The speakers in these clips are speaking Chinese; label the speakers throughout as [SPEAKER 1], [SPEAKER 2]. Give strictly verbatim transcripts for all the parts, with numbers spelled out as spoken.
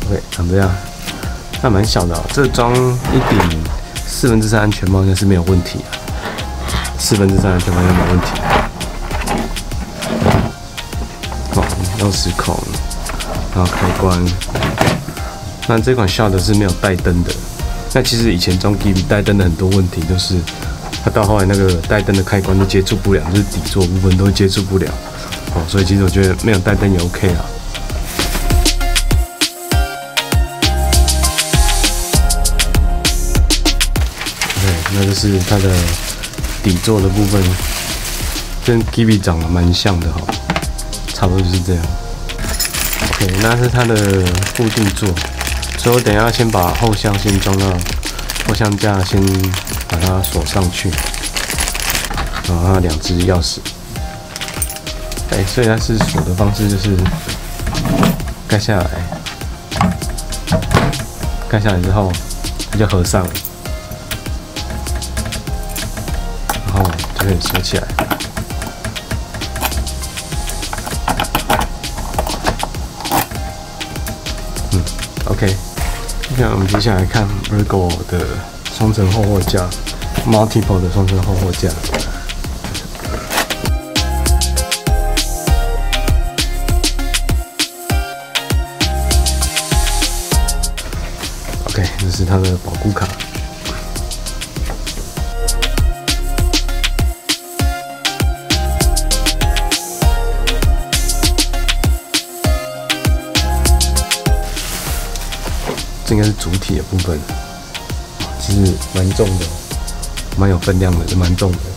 [SPEAKER 1] OK， 长这样，那蛮小的哦。这装一顶四分之三安全帽应该是没有问题啊。四分之三安全帽应该没有问题。哦，钥匙孔，然后开关。那这款 Shark 是没有带灯的。那其实以前装 G B 带灯的很多问题都是，它到后来那个带灯的开关都接触不了，就是底座部分都接触不了。哦，所以其实我觉得没有带灯也 OK 啦。那就是它的底座的部分，跟 G B 长得蛮像的哈，差不多就是这样。OK， 那是它的固定座，所以我等一下先把后箱先装到后箱架，先把它锁上去，然后它两只钥匙。哎，所以它是锁的方式就是盖下来，盖下来之后它就合上了。然后就可以锁起来。嗯 ，OK。那我们接下来看 Virgo 的双层后货架 ，Multiple 的双层后货架。OK， 这是它的保固卡。这应该是主体的部分，其实蛮重的，蛮有分量的，也蛮重的。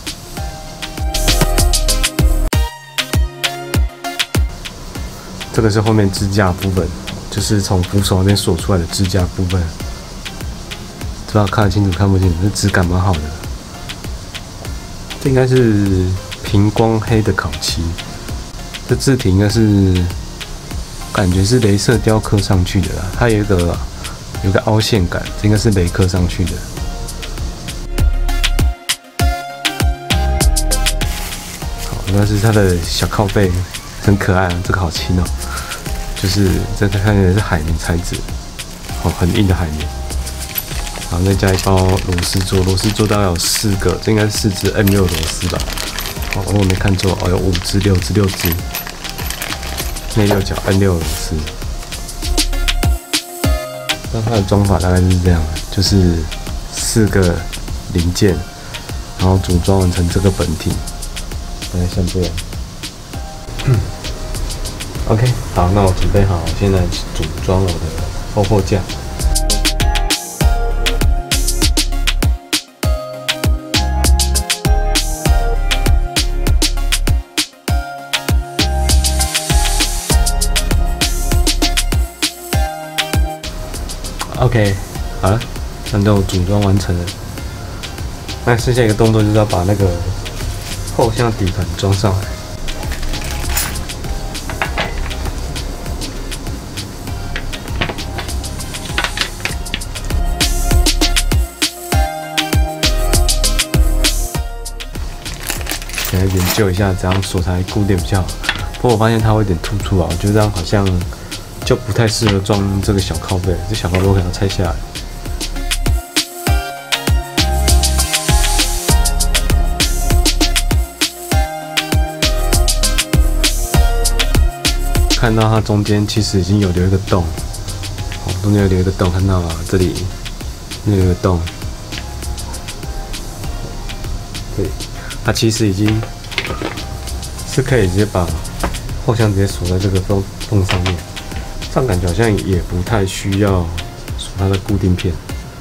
[SPEAKER 1] 这个是后面支架部分，就是从扶手那边锁出来的支架部分，不知道看得清楚看不清楚，这质感蛮好的。这应该是平光黑的烤漆，这字体应该是感觉是雷射雕刻上去的啦，它有一个。有个凹陷感，这应该是雷刻上去的。好，那是它的小靠背，很可爱啊，这个好轻哦。就是这个看起来是海绵材质，哦，很硬的海绵。然后再加一包螺丝座，螺丝座大概有四个，这应该是四只 M 六螺丝吧？哦，我没看错，哦，有五只、六只、六只，内六角 M 六螺丝。那它的装法大概就是这样，就是四个零件，然后组装完成这个本体，大概像这样。OK， 好，那我准备好，现在组装我的后货架。OK， 好了，那都组装完成了。那剩下一个动作就是要把那个后箱底盘装上来。来研究一下怎样锁才固定比较好。不过我发现它会有点突出啊，我觉得这样好像就不太适合装这个小靠背，这小靠背我可能要拆下来。看到它中间其实已经有留一个洞，哦，中间有留一个洞，看到吗？这里有一个洞，对，它其实已经是可以直接把后箱直接锁在这个洞洞上面。这样感觉好像也不太需要锁它的固定片。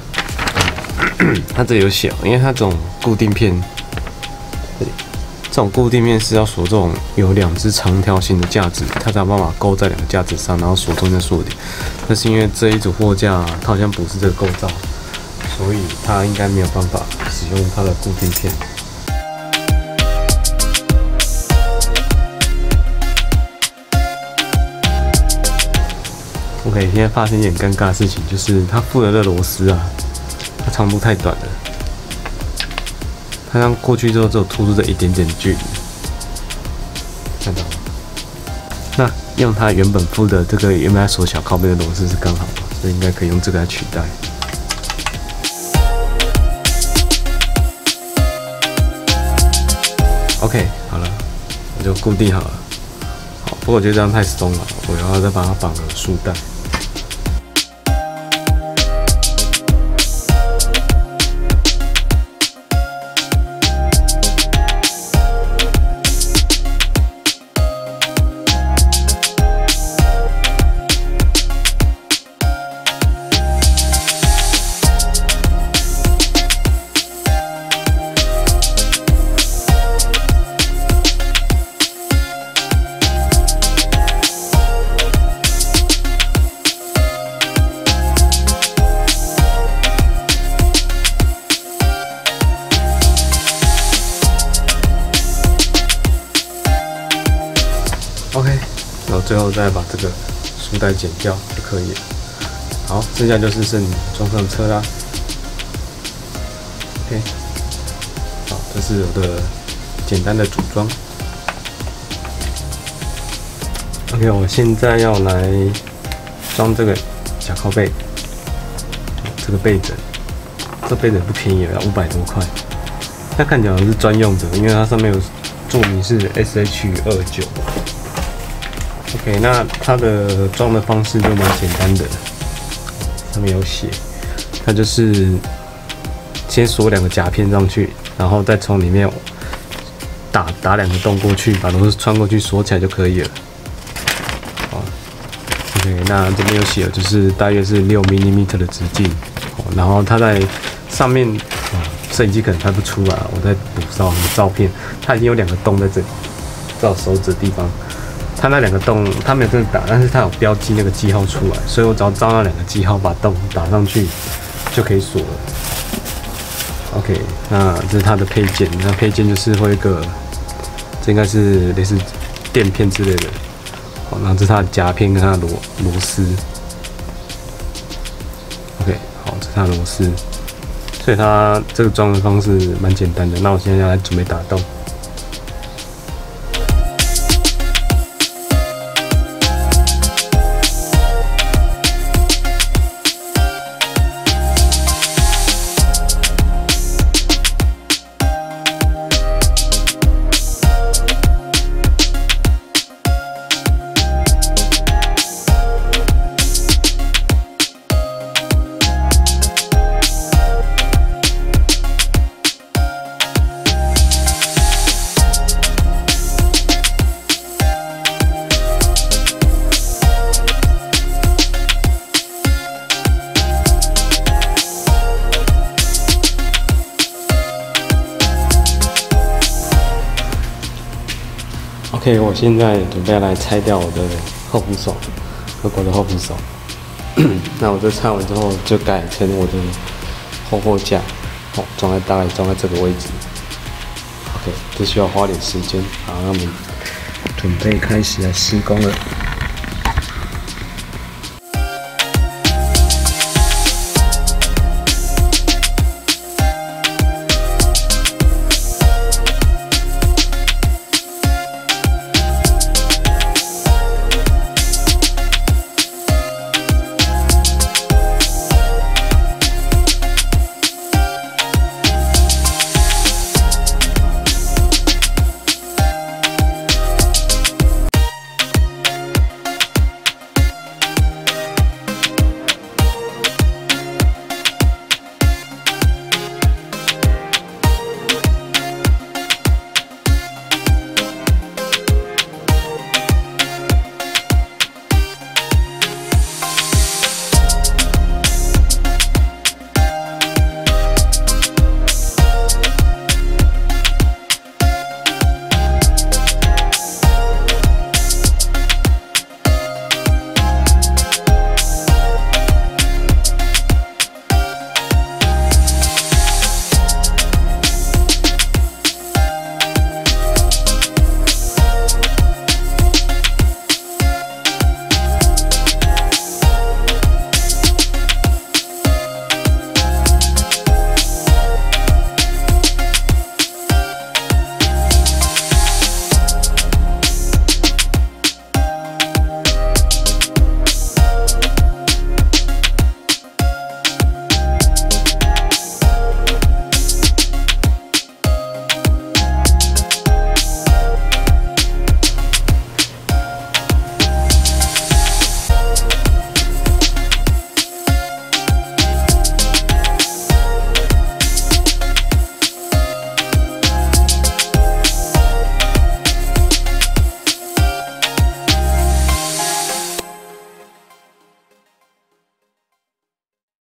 [SPEAKER 1] 它这里有写，因为它这种固定片，这里这种固定片是要锁这种有两只长条形的架子，它才有办法勾在两个架子上，然后锁中间锁点。但是因为这一组货架它好像不是这个构造，所以它应该没有办法使用它的固定片。OK， 现在发生一点尴尬的事情，就是它附的这螺丝啊，它长度太短了，它这样过去之后只有突出这一点点距离，看到吗？那用它原本附的这个原本锁小靠背的螺丝是刚好的，所以应该可以用这个来取代。OK， 好了，我就固定好了。好，不过我觉得这样太松了，我要再把它绑个束带。OK， 然后最后再把这个束带剪掉就可以了。好，剩下就是剩装上车啦。OK， 好，这是我的简单的组装。OK， 我现在要来装这个小靠背，这个背枕，这背枕不便宜，要五百多块。它看起来好像是专用的，因为它上面有注明是 S H 二九。OK， 那它的装的方式就蛮简单的，上面有写，它就是先锁两个夹片上去，然后再从里面打打两个洞过去，把螺丝穿过去锁起来就可以了。好 ，OK， 那这边有写，就是大约是六 毫米 的直径，然后它在上面，啊，摄影机可能拍不出来，我再补上照片，它已经有两个洞在这里，在我手指的地方。它那两个洞，它没有真的打，但是它有标记那个记号出来，所以我只要照那两个记号把洞打上去，就可以锁了。OK， 那这是它的配件，那配件就是会有一个，这应该是类似垫片之类的。好，那这是它的夹片跟它的螺螺丝。OK， 好，这是它的螺丝，所以它这个装的方式蛮简单的。那我现在要来准备打洞。OK， 我现在准备来拆掉我的后扶手，德国的后扶手。那我这拆完之后，就改成我的后货架，好，装在大概装在这个位置。OK， 这需要花点时间。好，那我们准备开始来施工了。